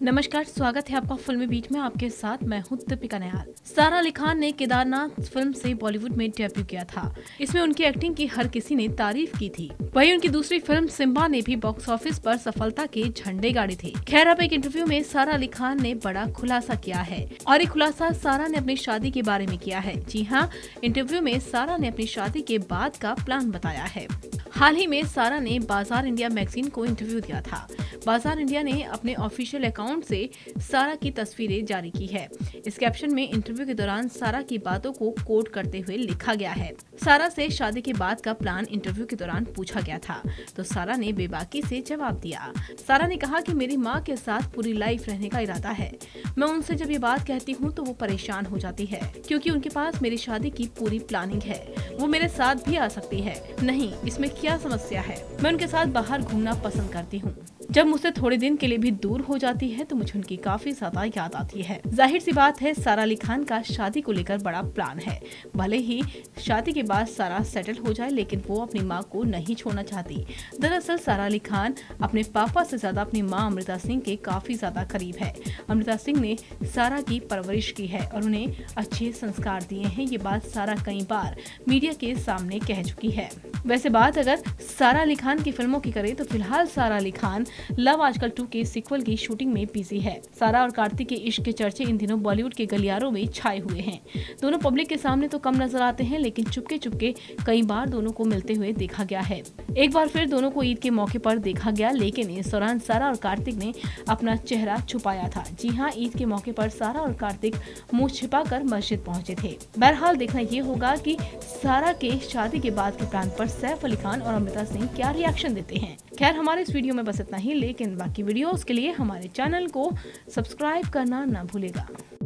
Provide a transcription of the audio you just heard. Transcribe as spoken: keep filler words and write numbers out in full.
नमस्कार, स्वागत है आपका फिल्मी बीट में। आपके साथ मैं हूं दीपिका नयाल। सारा अली खान ने केदारनाथ फिल्म से बॉलीवुड में डेब्यू किया था। इसमें उनकी एक्टिंग की हर किसी ने तारीफ की थी। वहीं उनकी दूसरी फिल्म सिम्बा ने भी बॉक्स ऑफिस पर सफलता के झंडे गाड़े थे। खैर, अब एक इंटरव्यू में सारा अली खान ने बड़ा खुलासा किया है और ये खुलासा सारा ने अपनी शादी के बारे में किया है। जी हाँ, इंटरव्यू में सारा ने अपनी शादी के बाद का प्लान बताया है। हाल ही में सारा ने बाजार इंडिया मैगजीन को इंटरव्यू दिया था। बाजार इंडिया ने अपने ऑफिशियल अकाउंट से सारा की तस्वीरें जारी की है। इस कैप्शन में इंटरव्यू के दौरान सारा की बातों को कोट करते हुए लिखा गया है। सारा से शादी के बाद का प्लान इंटरव्यू के दौरान पूछा गया था तो सारा ने बेबाकी से जवाब दिया। सारा ने कहा कि मेरी माँ के साथ पूरी लाइफ रहने का इरादा है। मैं उनसे जब ये बात कहती हूँ तो वो परेशान हो जाती है क्योंकि उनके पास मेरी शादी की पूरी प्लानिंग है। वो मेरे साथ भी आ सकती है। नहीं, इसमें क्या समस्या है? मैं उनके साथ बाहर घूमना पसंद करती हूँ। जब मुझसे थोड़े दिन के लिए भी दूर हो जाती है तो मुझे उनकी काफी ज्यादा याद आती है। जाहिर सी बात है, सारा अली खान का शादी को लेकर बड़ा प्लान है। भले ही शादी के बाद सारा सेटल हो जाए, लेकिन वो अपनी माँ को नहीं छोड़ना चाहती। दरअसल सारा अली खान अपने पापा से ज्यादा अपनी माँ अमृता सिंह के काफी ज्यादा करीब है। अमृता सिंह ने सारा की परवरिश की है और उन्हें अच्छे संस्कार दिए हैं। ये बात सारा कई बार मीडिया के सामने कह चुकी है। वैसे बात अगर सारा अली खान की फिल्मों की करें तो फिलहाल सारा अली खान लव आजकल टू के सीक्वल की शूटिंग में बिजी है। सारा और कार्तिक के इश्क के चर्चे इन दिनों बॉलीवुड के गलियारों में छाए हुए हैं। दोनों पब्लिक के सामने तो कम नजर आते हैं, लेकिन चुपके चुपके कई बार दोनों को मिलते हुए देखा गया है। एक बार फिर दोनों को ईद के मौके पर देखा गया, लेकिन इस दौरान सारा और कार्तिक ने अपना चेहरा छुपाया था। जी हाँ, ईद के मौके पर सारा और कार्तिक मुंह छिपाकर मस्जिद पहुंचे थे। बहरहाल देखना ये होगा कि सारा के शादी के बाद के प्लान पर सैफ अली खान और अमृता सिंह क्या रिएक्शन देते हैं। खैर, हमारे इस वीडियो में बस इतना ही, लेकिन बाकी वीडियोस के लिए हमारे चैनल को सब्सक्राइब करना ना भूलेगा।